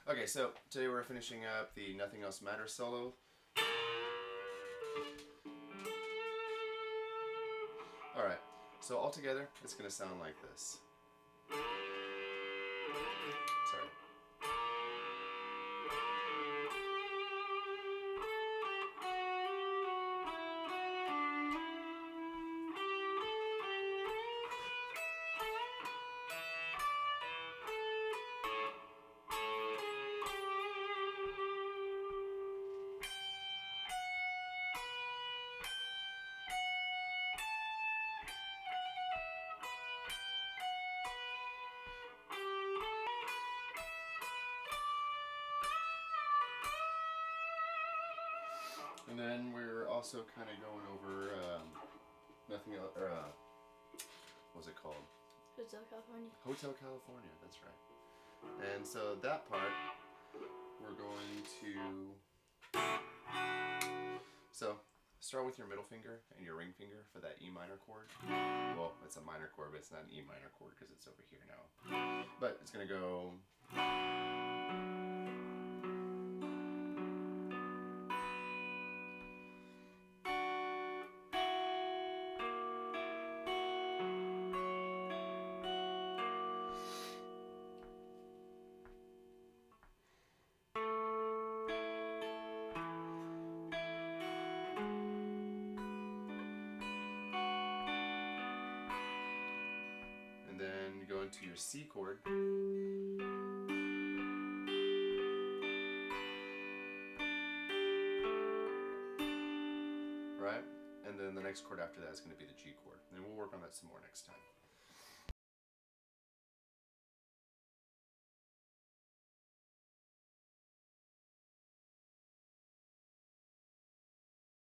Okay, so today we're finishing up the Nothing Else Matters solo. Alright, so all together it's going to sound like this. Sorry. And then we're also kind of going over nothing else, or what's it called? Hotel California. Hotel California, that's right. And so that part, we're going to, so start with your middle finger and your ring finger for that E minor chord. Well, it's a minor chord, but it's not an E minor chord because it's over here now. But it's going to go. And then you go into your C chord. Right? And then the next chord after that is going to be the G chord. And we'll work on that some more next time.